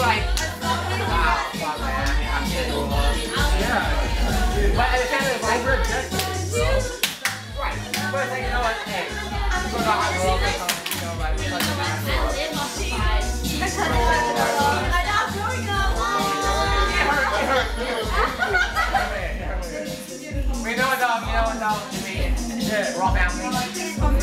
like, wow, fuck, man. I mean, I'm getting a yeah. But at the same time, like, we're objective. Right. But it's like, you know what? Hey, we're going to hot girl or something. You know, like, we're like, we know what, dog. You know what, dog. I mean, we're all family.